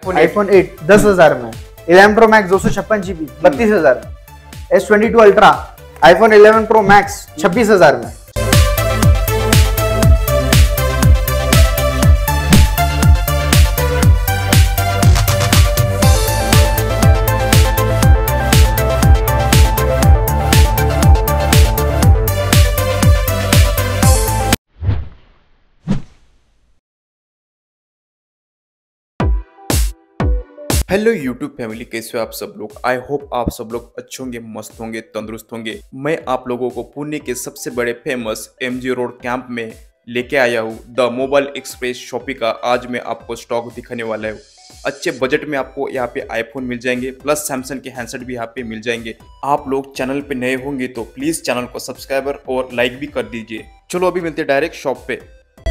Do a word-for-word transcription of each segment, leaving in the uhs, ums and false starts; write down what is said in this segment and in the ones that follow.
IPhone eight दस हजार में, इलेवन प्रो मैक्स दो सौ छप्पन जीबी बत्तीस हजार में, S twenty two ultra, iPhone eleven pro max छब्बीस हजार में। हेलो यूट्यूब फैमिली, कैसे हो आप सब लोग। आई होप आप सब लोग अच्छे होंगे, मस्त होंगे, तंदुरुस्त होंगे। मैं आप लोगों को पुणे के सबसे बड़े फेमस एमजी रोड कैंप में लेके आया हूँ। द मोबाइल एक्सप्रेस शॉपी का आज मैं आपको स्टॉक दिखाने वाला हूँ। अच्छे बजट में आपको यहाँ पे आईफोन मिल जाएंगे, प्लस सैमसंग के हैंडसेट भी यहाँ पे मिल जाएंगे। आप लोग चैनल पे नए होंगे तो प्लीज चैनल को सब्सक्राइबर और लाइक भी कर दीजिए। चलो अभी मिलते हैं डायरेक्ट शॉप पे।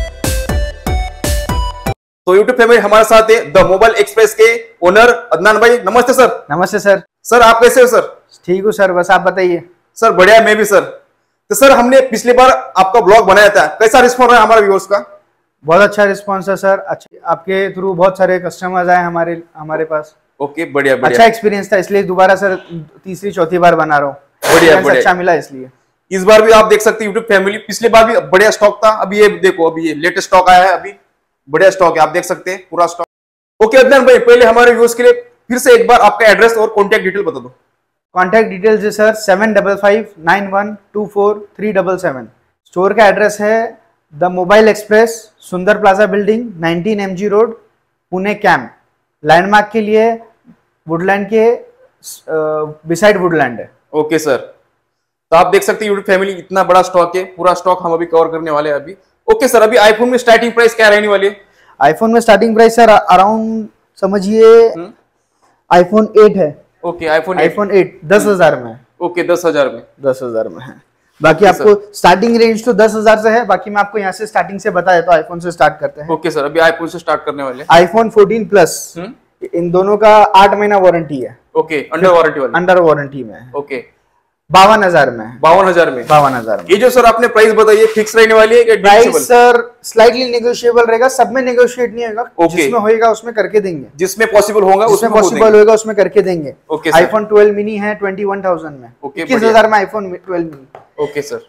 तो यूट्यूब फैमिली, हमारे साथ है द मोबाइल एक्सप्रेस के ओनर अदनान भाई। नमस्ते सर। नमस्ते सर। सर आप कैसे हो सर? ठीक हूँ सर, बस आप बताइए। सर बढ़िया, मैं भी सर। तो सर हमने पिछली बार आपका ब्लॉग बनाया था, कैसा रिस्पॉन्स रहा हमारे व्यूअर्स का? बहुत अच्छा रिस्पॉन्स है सर। अच्छा, आपके थ्रू बहुत सारे कस्टमर्स आए हमारे हमारे पास। ओके, बढ़िया बढ़िया। अच्छा एक्सपीरियंस था, इसलिए दोबारा सर तीसरी चौथी बार बना रहा हूँ। बढ़िया बढ़िया, अच्छा मिला इसलिए। इस बार भी आप देख सकते हैं यूट्यूब फैमिली, पिछली बार भी बढ़िया स्टॉक था। अभी ये देखो, अभी ये लेटेस्ट स्टॉक आया है, अभी बढ़िया स्टॉक है, आप देख सकते हैं पूरा स्टॉक। ओके अदनान भाई, पहले हमारे व्यूअर्स के लिए फिर से एक बार आपका एड्रेस और कॉन्टैक्ट डिटेल बता दो। कॉन्टैक्ट डिटेल्स है sir seven double five nine one two four three double seven. Store का एड्रेस है the mobile express, Sundar plaza building, nineteen MG road, Pune camp. Landmark के लिए वुडलैंड के बिसाइड वुडलैंड है। ओके सर, तो आप देख सकते हैं यूट्यूब फैमिली, इतना बड़ा स्टॉक है, पूरा स्टॉक हम अभी कवर करने वाले हैं अभी। ओके सर, अभी आईफोन में स्टार्टिंग प्राइस क्या रहने वाली है? आईफोन में स्टार्टिंग प्राइस सर अराउंड समझिए आईफोन एट है। ओके, आईफोन आईफोन एट दस हजार में। ओके, दस हजार में दस हजार में है। बाकी आपको स्टार्टिंग रेंज तो दस हजार से है। बाकी मैं आपको यहाँ से स्टार्टिंग से बताया, तो आईफोन से स्टार्ट करते हैं। ओके सर, अभी आईफोन से स्टार्ट करने वाले। आईफोन फोर्टीन प्लस, इन दोनों का आठ महीना वारंटी है। ओके, अंडर वारंटी वाला। अंडर वारंटी में है। ओके, बावन हजार में। बावन हजार में बावन हजार में। ये जो सर आपने प्राइस बताई, फिक्स रहने वाली है? प्राइस सर स्लाइटली नेगोशिएबल रहेगा, सब में नेगोशिएट नहीं होगा। okay. जिसमें होएगा उसमें करके देंगे, जिसमें पॉसिबल होगा उसमें पॉसिबल होगा उसमें करके देंगे। okay, आईफोन ट्वेल्व मिनी है ट्वेंटी वन थाउजेंड में। इक्कीस हजार में iPhone twelve mini. Okay sir.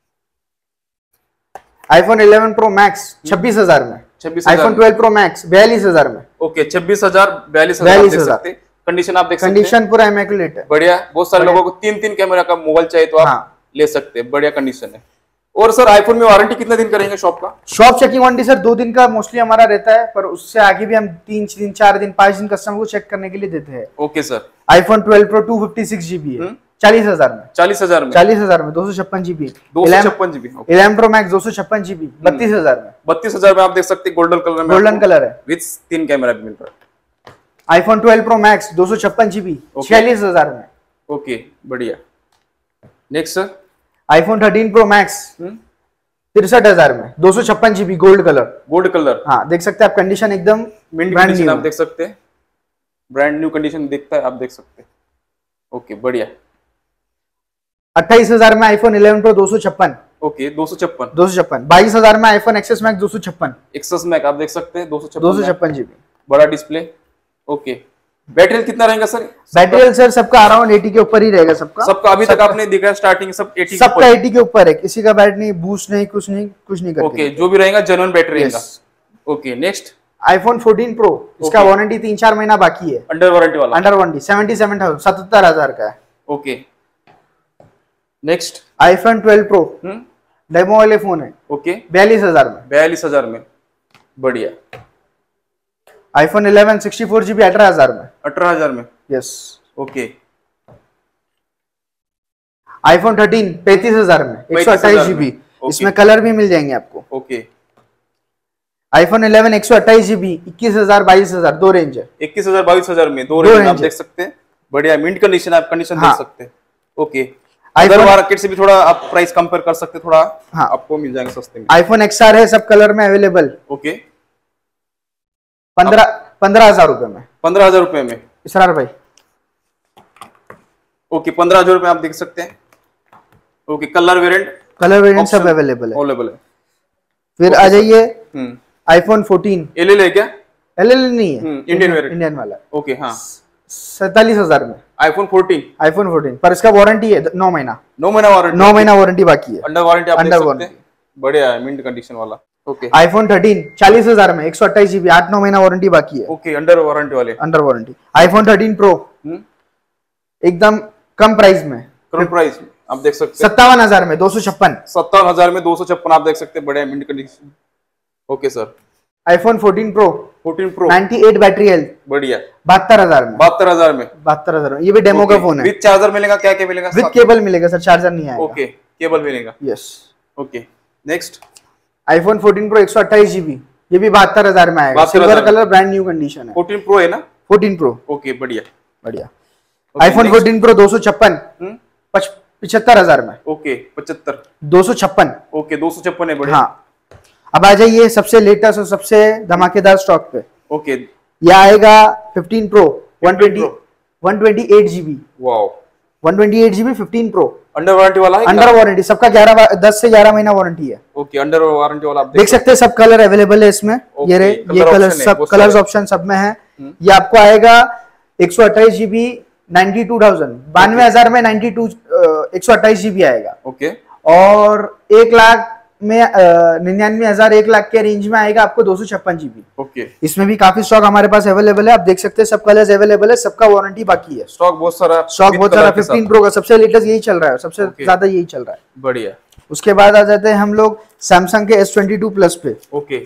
IPhone eleven pro max छब्बीस हजार में। छब्बीस आईफोन ट्वेल्व प्रो मैक्स बयालीस हजार में। ओके, छब्बीस हजार बयालीस बयालीस हजार। कंडीशन आप देख सकते हैं, कंडीशन पूरा इमैक्युलेट है। बढ़िया। बहुत सारे लोगों को तीन तीन कैमरा का मोबाइल चाहिए तो आप हाँ। ले सकते हैं, बढ़िया कंडीशन है। और सर आईफोन में वारंटी कितना दिन करेंगे शॉप का? शॉप चेकिंग वारंटी सर दो दिन का मोस्टली हमारा रहता है, पर उससे आगे भी हम तीन दिन चार दिन पांच दिन कस्टमर को चेक करने के लिए देते हैं। Okay sir. IPhone twelve pro two fifty six GB है, चालीस हजार में। चालीस हजार में चालीस हजार में दो सौ छप्पन जीबी दो सौ छप्पन जीबी इलेवन प्रो मैक्स दो सौ छप्पन जीबी बत्तीस हजार में। बत्तीस हजार में आप देख सकते हैं, गोल्डन कलर में। गोल्डन कलर है, विद तीन कैमरा भी मिल रहा है। आईफोन ट्वेल्व प्रो मैक्स दो सौ छप्पन जीबी छियालीस हजार में। ओके, बढ़िया। Next sir, iPhone thirteen pro max तिरसठ हजार में दो सौ छप्पन GB gold colour. Gold colour, हाँ देख सकते हैं आप, कंडीशन एकदम मिंट कंडीशन आप देख सकते हैं, ब्रांड न्यू कंडीशन दिखता है, आप देख सकते हैं। ओके, बढ़िया। अट्ठाईस हजार में आईफोन इलेवन प्रो दो सौ छप्पन। ओके, दो सौ छप्पन दो सौ छप्पन बाईस हजार में आईफोन एक्सेस मैक्स दो सौ छप्पन। एक्सेस मैक्स आप देख सकते हैं, दो सौ छप्पन दो सौ छप्पन जीबी बड़ा डिस्प्ले। ओके, बैटरी कितना रहेगा सर? बैटरी सर सबका अराउंड अस्सी के ऊपर ही रहेगा। सबका सबका अभी तक आपने देखा स्टार्टिंग सब अस्सी सबका अस्सी के ऊपर है, किसी का बैटरी नहीं, बूस्ट नहीं, कुछ नहीं, कुछ नहीं करते। ओके, जो भी रहेगा जेन्युइन बैटरी रहेगा। Okay, next iPhone fourteen pro, इसका वारंटी तीन चार महीना बाकी है। अंडर वारंटी वाला, under warranty seventy seven thousand सतहत्तर हजार का है। Okay, next iPhone twelve pro demo वाले फोन है। ओके, बयालीस हजार में। बयालीस हजार में, बढ़िया। IPhone eleven sixty four GB अठारह हजार में। अठारह हजार में, यस। ओके, आईफोन थर्टीन पैंतीस हजार में एक सौ अट्ठाईस जीबी, इसमें कलर भी मिल जाएंगे आपको। ओके, आईफोन इलेवन एक सौ अट्ठाईस जीबी इक्कीस हजार बाईस हजार दो रेंज है। इक्कीस हजार बाईस हजार में दो रेंज आप देख सकते हैं, बढ़िया। मिंट कंडीशन आप कंडीशन देख सकते हैं। ओके, अदर मार्केट से भी थोड़ा आप प्राइस कंपेयर कर सकते हैं, थोड़ा हाँ आपको मिल जाएंगे सस्ते में। आईफोन एक्सआर है, सब कलर में अवेलेबल। ओके, पंद्रह पंद्रह हजार रुपए में। पंद्रह हजार रुपए में इसरार भाई। ओके, पंद्रह हजार रुपए आप देख सकते हैं। Okay, colour variant colour variant सब अवेलेबल है। अवेलेबल है। फिर आ जाइए आईफोन फोर्टीन। एल एल है क्या? एल एल नहीं है, इंडियन वेरिएंट, इंडियन वाला। ओके हाँ, सैतालीस हजार में आईफोन फोर्टीन, आईफोन फोर्टीन, पर इसका वारंटी है नौ महीना, नौ महीना वारंटी, नौ महीना वारंटी बाकी है, अंडर वारंटी आप देख अंडर सकते वारंटी। हैं, बढ़िया है, मिंट कंडीशन वाला। ओके आईफोन थर्टीन चालीस हजार में, एक सौ अट्ठाईस जीबी, आठ नौ महीना वारंटी बाकी है, ओके, अंडर वारंटी वाले, under warranty. IPhone thirteen pro एकदम कम प्राइस में, कम प्राइस में आप देख सकते हैं, सत्तावन हजार में दो सौ छप्पन, सत्तावन हजार में दो सौ छप्पन आप देख सकते हैं, बढ़िया mint condition. Okay sir, iPhone fourteen pro fourteen pro अट्ठानवे बैटरी हेल्थ, बढ़िया, बहत्तर हजार में, बहत्तर हजार में, बहत्तर हजार में। ये भी डेमो का फोन है, विद चार्जर मिलेगा, क्या क्या मिलेगा? विद केबल मिलेगा सर, चार्जर नहीं आएगा। ओके, केबल मिलेगा, yes. Okay next, iPhone fourteen pro एक सौ अट्ठाईस जीबी, ये भी बहत्तर हजार में आएगा, silver colour, brand new condition है। फोर्टीन प्रो है ना? फोर्टीन प्रो, ओके बढ़िया बढ़िया। आईफोन फोर्टीन प्रो दो सौ छप्पन, पिछहत्तर हजार में, ओके पचहत्तर, दो सौ छप्पन, ओके दो सौ छप्पन है, बढ़िया। हाँ, अब आ जाइए सबसे लेटेस्ट और सबसे धमाकेदार स्टॉक पे। ओके, यह आएगा fifteen pro one twenty one twenty eight GB, wow, one twenty eight GB fifteen pro, under warranty वाला है? अंडर वारंटी, सबका ग्यारह दस से ग्यारह महीना वारंटी है। ओके, अंडर वारंटी वाला आप देख सकते हैं, सब कलर अवेलेबल है इसमें, ये रे ये कलर, सब कलर्स ऑप्शन सब में है। ये आपको आएगा एक सौ अट्ठाईस जीबी नाइन्टी टू थाउजेंड, बानवे हजार में नाइन्टी टू एक सौ अट्ठाईस जीबी आएगा। ओके, और एक लाख में निन्यानवे हजार एक लाख के रेंज में आएगा आपको दो सौ छप्पन जीबी। ओके, इसमें भी काफी स्टॉक हमारे पास अवेलेबल है, आप देख सकते हैं, सब कलर्स अवेलेबल है, सबका वारंटी बाकी है। स्टॉक बहुत सारा, स्टॉक बहुत सारा। फिफ्टीन प्रो का सबसे लेटेस्ट यही चल रहा है, सबसे ज्यादा यही चल रहा है, बढ़िया। उसके बाद आ जाते हैं हम लोग सैमसंग के एस ट्वेंटी टू प्लस पे। ओके,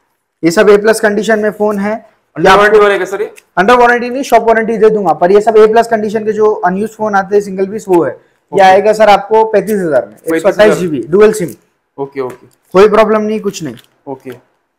ये सब ए प्लस कंडीशन में फोन है, अंडर वारंटी वाले सर? ये अंडर वारंटी नहीं, शॉप वारंटी दे दूंगा, पर ये सब ए प्लस कंडीशन के जो अनयूज फोन आते हैं सिंगल पीस, वो है। ये आएगा सर आपको पैंतीस हजार में, एक सौ अट्ठाईस GB dual SIM. Okay okay, कोई प्रॉब्लम नहीं, कुछ नहीं। ओके,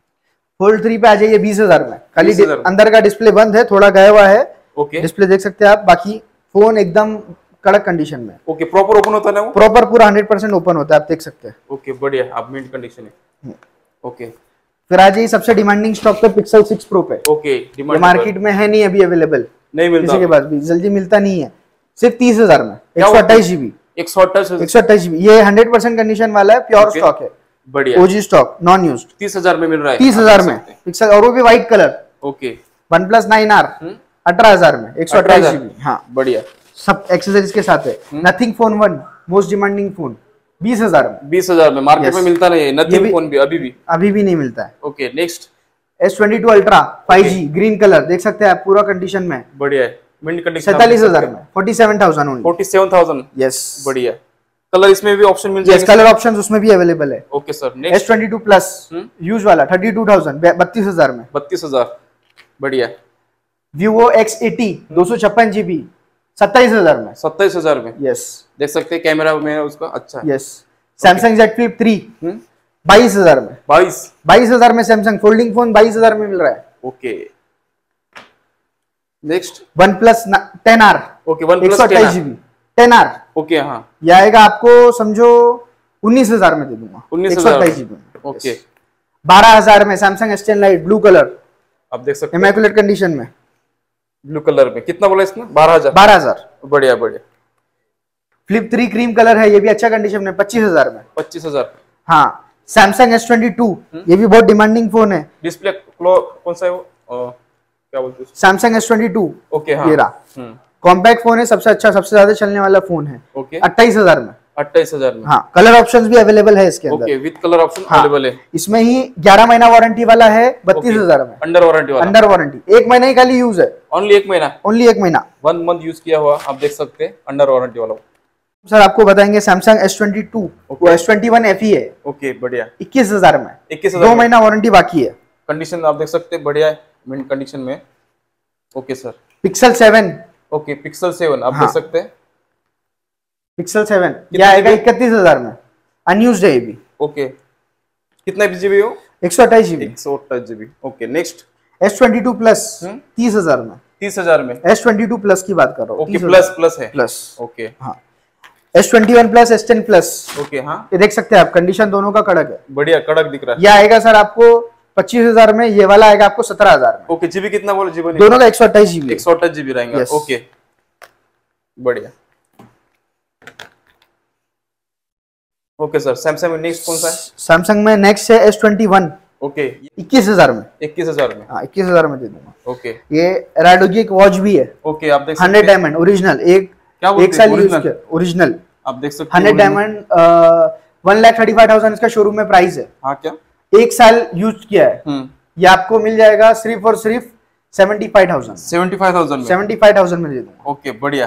फोल्ड थ्री पे आ जाइए बीस हजार में, खाली अंदर का डिस्प्ले बंद है, थोड़ा गया हुआ है। ओके, डिस्प्ले देख सकते हैं आप, बाकी फोन एकदम कड़क कंडीशन में। ओके, प्रॉपर ओपन होता है ना वो? प्रॉपर पूरा हंड्रेड परसेंट ओपन होता है, आप देख सकते हैं। ओके बढ़िया, आप मिंट कंडीशन है। ओके, फिर आ जाइए सबसे डिमांडिंग स्टॉक पे, पिक्सल सिक्स प्रो पे। ओके, डिमांड मार्केट में है नहीं अभी अवेलेबल, नहीं मिलता किसी के पास भी, जल्दी मिलता नहीं है, सिर्फ तीस हजार में, एक सौ अट्ठाईस जीबी, एक सौ अट्ठाईस एक सौ अट्ठाईस जीबी। ये हंड्रेड परसेंट कंडीशन वाला है, प्योर स्टॉक है, बढ़िया, ओजी स्टॉक, नॉन यूज्ड। तीस हजार में मिल रहा है, तीस हजार में पिक्सल, और वो भी white colour. Okay, one plus nine R अठारह हजार में, एक सौ अट्ठाईस जीबी, हाँ बढ़िया, सब एक्सेसरीज के साथ है। Nothing phone one, most demanding phone, बीस हजार में, बीस हजार में मार्केट में मिलता नहीं है नथिंग फोन भी, अभी भी अभी भी नहीं मिलता है। Okay next, S twenty two ultra five G green colour, देख सकते हैं आप, पूरा कंडीशन में, बढ़िया है, मिंट कंडीशन, सैतालीस हजार में, forty seven thousand only, forty seven thousand, yes बढ़िया। कलर इसमें भी ऑप्शन मिल जाएगा, कलर ऑप्शंस उसमें भी अवेलेबल है। Okay sir, next S twenty two plus use वाला थर्टी टू थाउजेंड, बत्तीस हजार में, बत्तीस हजार, बढ़िया। Vivo एक्स एटी दो सौ छप्पन जीबी, सत्ताईस हजार में, सत्ताईस हजार में, यस देख सकते हैं कैमरा में उसका अच्छा, yes. Samsung Z flip three बाईस हजार में, बाईस बाईस हजार में सैमसंग फोल्डिंग फोन बाईस हजार में मिल रहा है। Okay next, one plus ten R, okay, one एक सौ अट्ठाईस जीबी टेन आर, ओके हाँ, ये आएगा आपको समझो उन्नीस हजार में दे दूंगा, उन्नीस एक सौ अट्ठाईस जीबी, ओके। बारह हजार में Samsung S ten lite blue colour, आप देख सकते हैं इमैकुलेट कंडीशन में, ब्लू कलर में, कितना बोला इसने? बारह हजार, बारह हजार, बढ़िया बढ़िया। फ्लिप थ्री क्रीम कलर है, ये भी अच्छा कंडीशन में, पच्चीस हजार में, पच्चीस हजार, हाँ। सैमसंग एस ट्वेंटी टू, ये भी बहुत डिमांडिंग फोन है। डिस्प्ले कौन सा है वो, आ, क्या बोलते हैं? Samsung S twenty two, okay हाँ, ये रहा, कॉम्पैक्ट फोन है, सबसे अच्छा, सबसे ज्यादा चलने वाला फोन है, ओके, अट्ठाईस हजार में, अट्ठाईस हजार में, हाँ। कलर ऑप्शंस भी अवेलेबल है इसके अंदर, okay, with colour option available है। इसमें ही ग्यारह महीना वारंटी वाला है, बत्तीस हजार में, अंडर वारंटी वाला, अंडर वारंटी, एक महीना ही खाली यूज है, ओनली एक महीना, ओनली एक महीना, वन मंथ यूज किया हुआ, आप देख सकते हैं अंडर वारंटी वाला। सर आपको बताएंगे सैमसंग एस ट्वेंटी टू, वो S twenty one F E है, ओके बढ़िया, इक्कीस हजार में, इक्कीस दो महीना वारंटी बाकी है, कंडीशन आप देख सकते हैं, बढ़िया है, मिंट कंडीशन में। Okay sir, Pixel seven, okay, Pixel seven आप हाँ। देख सकते हैं, पिक्सल सेवन ये आएगा इकतीस हजार में, अनयूज्ड है ये भी, ओके, कितना जीबी हो? एक सौ अट्ठाईस जीबी, एक सौ अट्ठाईस GB, okay next, S twenty two plus तीस हजार में, तीस हजार में, एस ट्वेंटी टू प्लस की बात कर रहा हूँ, ओके, प्लस प्लस है, प्लस, ओके हाँ। S twenty one plus, S ten plus, okay हाँ, ये देख सकते हैं आप, कंडीशन दोनों का कड़क है, बढ़िया कड़क दिख रहा है। ये आएगा सर आपको पच्चीस हजार में, ये वाला आएगा आपको सत्रह हजार में, ओके, जीबी कितना बोले? जीबी दोनों का एक सौ अट्ठाईस जीबी, एक सौ अट्ठाईस जीबी रहेंगे, ओके बढ़िया। ओके सर, सैमसंग में नेक्स्ट कौन सा है? सैमसंग में नेक्स्ट है एस ट्वेंटी वन, ओके इक्कीस हजार में, इक्कीस हजार में, हाँ इक्कीस हजार में दे दूंगा। ओके ये राडो की एक वॉच भी है, ओके आप देख सकते हंड्रेड डायमंड ओरिजिनल, एक क्या बोलते एक साल हैं? Use Original? किया, ओरिजिनल आप देख सकते हैं hundred original? Diamond, one lakh thirty five thousand इसका शोरूम में प्राइस है। हाँ क्या, एक साल यूज किया है, हम्म ये आपको मिल जाएगा सिर्फ और सिर्फ seventy five thousand, seventy five thousand में, सेवेंटी फाइव थाउजेंड में दे दूंगा। ओके बढ़िया।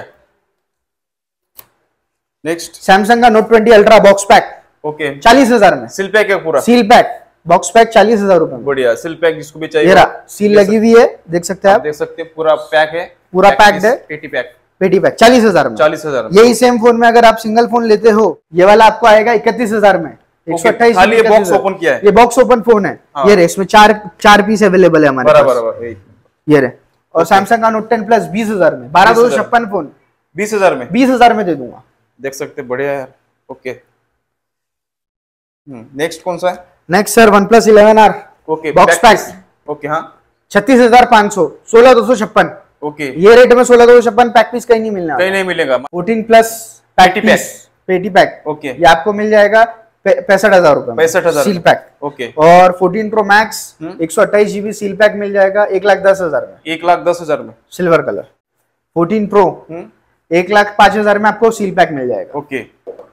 नेक्स्ट सैमसंग का Note twenty ultra box pack okay, चालीस हजार में, सील पैक है पूरा, सील पैक बॉक्स पैक चालीस हजार रुपए में। बढ़िया। सील पैक जिसको भी ये चाहिए, रहा, सील लगी हुई है, देख सकते हैं आप आप, देख सकते हैं पूरा पैक है, पूरा पैक्ड है, पेटी पैक, पेटी पैक चालीस हजार में। चालीस हजार में। यही सेम फोन में अगर आप सिंगल फोन लेते हो, ये वाला आपको आएगा इकतीस हजार में, एक सौ अट्ठाईस। खाली ये बॉक्स ओपन किया है, ये बॉक्स ओपन फोन है, हाँ। ये रे, इसमें चार चार पीस अवेलेबल है हमारे पास, बराबर बराबर, ये रे। और सैमसंग का नोट टेन प्लस बीस हजार में, बारह दो सौ छप्पन फोन बीस हजार में, बीस हजार में दे दूंगा, देख सकते हैं, बढ़िया यार। ओके नेक्स्ट कौन सा है? Next sir one plus eleven R okay box pack, okay हाँ, छत्तीस हजार पाँच सौ, सोलह दो सौ छप्पन, ओके ये रेट में सोलह दो सौ छप्पन पैक पीस कहीं नहीं मिलना, कहीं नहीं मिलेगा। फोर्टीन प्लस पेटी पैक, पेटी पैक, ओके ये आपको मिल जाएगा पैंसठ हजार रुपए, पैंसठ हजार सील पैक। ओके और फोर्टीन प्रो मैक्स हम्म। एक सौ अट्ठाईस जीबी सील पैक मिल जाएगा एक लाख दस हजार में, एक लाख दस हजार में, silver colour. Fourteen pro hmm एक लाख पांच हजार में आपको सील पैक मिल जाएगा। ओके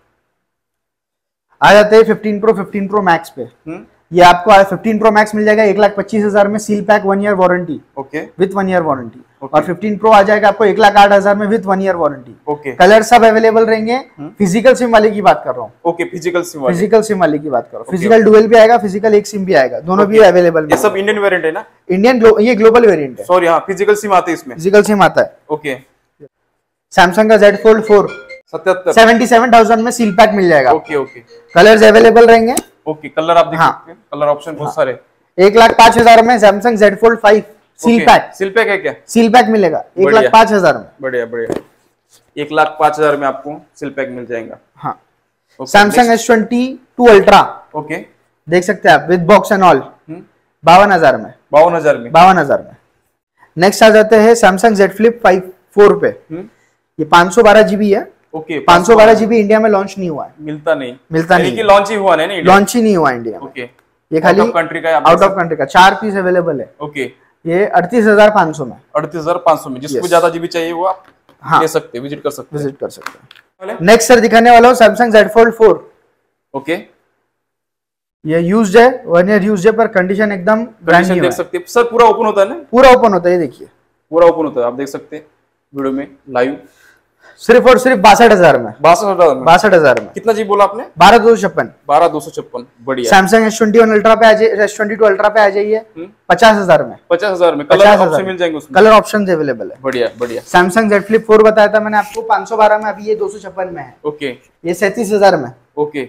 आ जाते हैं fifteen pro fifteen pro max पे, हम्म ये आपको फिफ्टीन प्रो मैक्स मिल जाएगा एक लाख पच्चीस हजार में, seal pack one year warranty, okay with one year warranty. Okay. और फिफ्टीन प्रो आ जाएगा आपको एक लाख आठ हजार में with one year warranty. Okay colour सब अवेलेबल रहेंगे, फिजिकल सिम वाले की बात कर रहा हूँ, ओके फिजिकल सिम वाले, फिजिकल सिम वाले की बात कर रहा हूँ, फिजिकल डुअल भी आएगा, फिजिकल एक सिम भी आएगा, दोनों भी अवेलेबल। ये सब इंडियन वेरिएंट है ना? इंडियन, ये ग्लोबल वेरिएंट है, सॉरी हाँ, फिजिकल सिम आते हैं इसमें, फिजिकल सिम आता है। ओके सैमसंग का Z Fold फोर सत्यात्तर, सेवेंटी सेवन थाउजेंड में सील पैक मिल जाएगा, ओके ओके कलर्स अवेलेबल रहेंगे। ओके कलर आप देख हाँ। सकते हैं, कलर ऑप्शन बहुत सारे। एक लाख पांच हजार में Samsung Z Fold five seal okay, pack, seal pack है क्या? सील पैक मिलेगा एक बढ़िया। लाख पांच हजार में। बढ़िया बढ़िया, एक लाख पांच हजार में आपको सील पैक मिल जाएगा। हाँ Okay, Samsung next. S twenty two ultra okay देख सकते हैं आप, विद बॉक्स एंड ऑल, बावन हजार में, बावन हजार में, बावन हजार में। नेक्स्ट आ जाते हैं Samsung Z Flip five four पे, हम्म, ये पाँच सौ बारह जीबी है, ओके पाँच सौ बारह जीबी इंडिया में लॉन्च नहीं हुआ है, मिलता नहीं, मिलता यानी नहीं, कि लॉन्च ही हुआ नहीं ना, लॉन्च ही नहीं हुआ इंडिया में। ओके ये खाली कंट्री का, आउट ऑफ कंट्री का, चार पीस अवेलेबल है, ओके ये अड़तीस हजार पाँच सौ में, अड़तीस हजार पाँच सौ में, जिसको Yes. ज्यादा जीबी चाहिए वो आप हाँ। ले सकते हैं, विजिट कर सकते हैं। विजिट कर सकते हैं। नेक्स्ट सर दिखाने वाला हूँ Samsung Z Fold four, okay ये यूज्ड है, वन ईयर यूज्ड है, पर कंडीशन एकदम ब्रांड कंडीशन न्यू देख है, सकते हैं सर, पूरा ओपन होता है ना, पूरा ओपन होता है, ये देखिए पूरा ओपन होता है, आप देख सकते हैं वीडियो में लाइव। सिर्फ और सिर्फ बासठ हजार में, बासठ हजार में, बासठ हजार में, कितना जी बोला आपने? बारह दो सौ छप्पन। बारह दो सौ छप्पन, बढ़िया। Samsung S twenty one ultra पे आ जाइए, एस ट्वेंटी टू अल्ट्रा पे आ जाइए पचास हजार में, पचास हजार में पचास कलर हजार ऑप्शन मिल जाएंगे उसमें, कलर ऑप्शन अवेलेबल है। बढ़िया बढ़िया। सैमसंग Z Flip फोर बताया था मैंने आपको पाँच सौ बारह में, अभी ये दो सौ छप्पन में है, ओके ये सैंतीस हजार में। Okay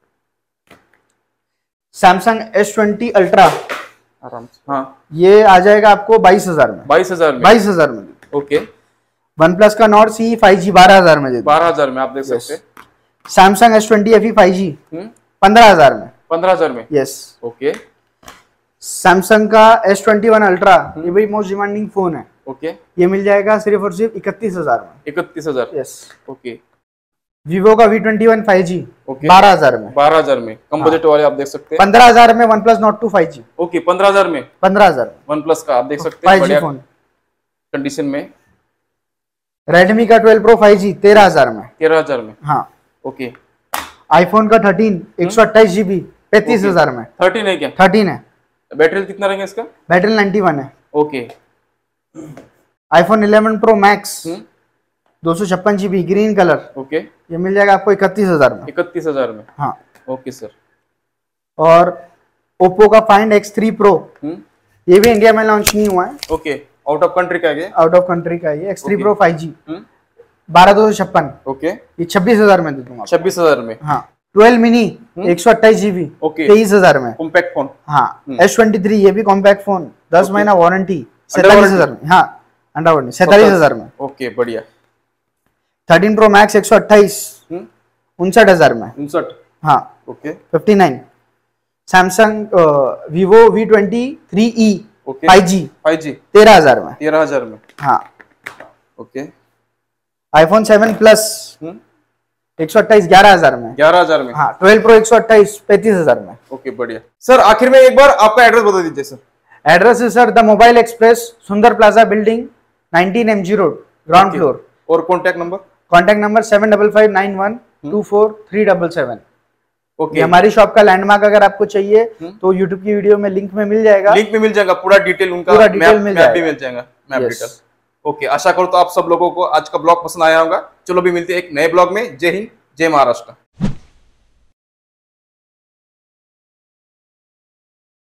Samsung S twenty ultra आराम से, हाँ ये आ जाएगा आपको बाईस हजार में, बाईस हजार में, बाईस हजार में। ओके वन प्लस का नॉट सी फाइव जी बारह हजार में दे दो। बारह हजार में आप देख सकते हैं। Samsung S twenty F E five G hmm, पंद्रह हजार में, पंद्रह हजार में, यस। ओके सैमसंग का एस ट्वेंटी वन अल्ट्रा, ये भी मोस्ट डिमांडिंग फोन है, ओके ये मिल जाएगा सिर्फ और सिर्फ इकतीस हजार में, इकतीस हजार, यस। ओके वीवो का V twenty one five G okay बारह हजार में, बारह हजार में, कम बजट वाले आप देख सकते हैं। पंद्रह हजार में one plus Nord two five G, okay पंद्रह हजार में पंद्रह हजार में वन प्लस का आप देख सकते हैं, फाइव जी बढ़िया फोन। कंडीशन में। रेडमी का ट्वेल्व प्रो फाइव जी तेरह हजार में, तेरह हजार में, हाँ। ओके आईफोन का थर्टीन एक सौ अट्ठाईस जीबी पैंतीस हजार में, थर्टीन है क्या? थर्टीन है, बैटरी कितना रहेगा इसका? बैटरी नाइन्टी वन है। Okay iPhone eleven pro max hmm, दो सौ छप्पन जीबी ग्रीन कलर, ओके ये मिल जाएगा आपको इकतीस हजार में, इकतीस हजार में, हाँ। Okay sir. और ओप्पो का Find X three pro, hmm, ये भी इंडिया में लॉन्च नहीं हुआ है, ओके आउट ऑफ कंट्री का है, आउट ऑफ कंट्री का है, X three Okay. Pro five G hmm, बारह दो सौ छप्पन, ओके ये छब्बीस हजार में दे दूंगा, छब्बीस हजार में, हाँ। ट्वेल्व मिनी एक सौ अट्ठाईस जीबी ओके तेईस हजार में, कॉम्पैक्ट फोन, हाँ। हम्म। एस ट्वेंटी थ्री ये भी कॉम्पैक्ट फोन, दस Okay. महीना वारंटी, Under सैतालीस warranty? हजार में, हाँ अंडर वारंटी, सैतालीस हजार में। ओके बढ़िया। थर्टीन प्रो मैक्स एक सौ अट्ठाईस हम्म, उनसठ हजार में, उनसठ, हाँ। Okay fifty nine Samsung Vivo V twenty three E okay five G five G तेरह हजार में, तेरह हजार में, हाँ। Okay iPhone seven plus hmm, एक सौ अट्ठाईस ग्यारह हजार में। ग्यारह हजार में। हाँ, ट्वेल्व प्रो एक सौ अट्ठाईस पैंतीस हजार में। ओके बढ़िया सर। आखिर में एक बार आपका एड्रेस बता दीजिए सर। एड्रेस है sir the mobile express, Sundar plaza building, nineteen MG road, ground floor. और contact number? Contact number seven double five nine one two four three double seven. Okay, हमारी शॉप का लैंडमार्क अगर आपको चाहिए तो यूट्यूब की वीडियो में लिंक में मिल जाएगा। लिंक में मिल जाएगा पूरा डिटेल, उनका पूरा डिटेल मिल मैप भी मिल जाएगा, मैप डिटेल। ओके, आशा करो तो आप सब लोगों को आज का ब्लॉग पसंद आया होगा। चलो भी मिलते हैं एक नए ब्लॉग में। जय हिंद, जय महाराष्ट्र।